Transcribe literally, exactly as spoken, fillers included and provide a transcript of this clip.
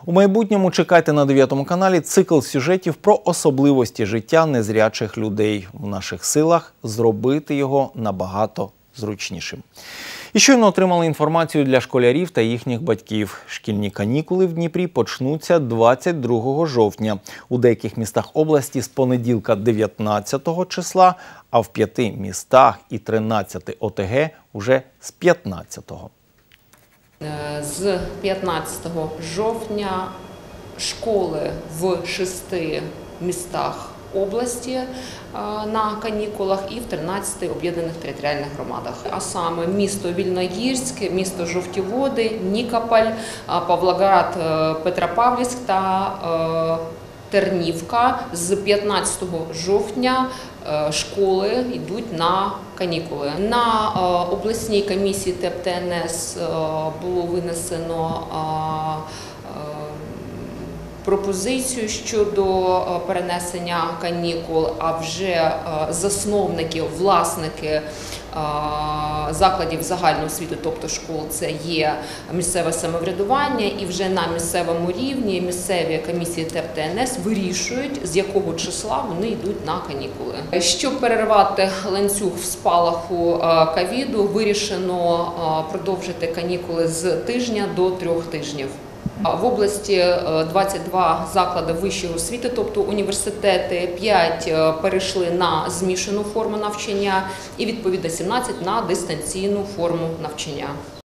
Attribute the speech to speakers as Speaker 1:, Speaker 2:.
Speaker 1: У майбутньому чекайте на дев'ятому каналі цикл сюжетів про особливості життя незрячих людей. В наших силах зробити його набагато зручнішим. І щойно отримали інформацію для школярів та їхніх батьків. Шкільні канікули в Дніпрі почнуться двадцять другого жовтня. У деяких містах області з понеділка дев'ятнадцятого числа, а в п'яти містах і тринадцяти О Те Ге уже з п'ятнадцятого.
Speaker 2: З п'ятнадцятого жовтня школи в шести містах області на канікулах і в тринадцяти об'єднаних територіальних громадах. А саме місто Вільногірськ, місто Жовті Води, Нікополь, Павлоград, Петропавлівськ та Тернівка. З п'ятнадцятого жовтня школи йдуть на канікули. На обласній комісії Те Еп Те Ен Ес було винесено пропозицію щодо перенесення канікул, а вже засновники, власники закладів загальної освіти, тобто школ, це є місцеве самоврядування, і вже на місцевому рівні місцеві комісії Те Еп Те Ен Ес вирішують, з якого числа вони йдуть на канікули. Щоб перервати ланцюг в спалаху ковіду, вирішено продовжити канікули з тижня до трьох тижнів. В області двадцять два заклади вищої освіти, тобто університети, п'ять перейшли на змішану форму навчання і відповідно сімнадцять на дистанційну форму навчання.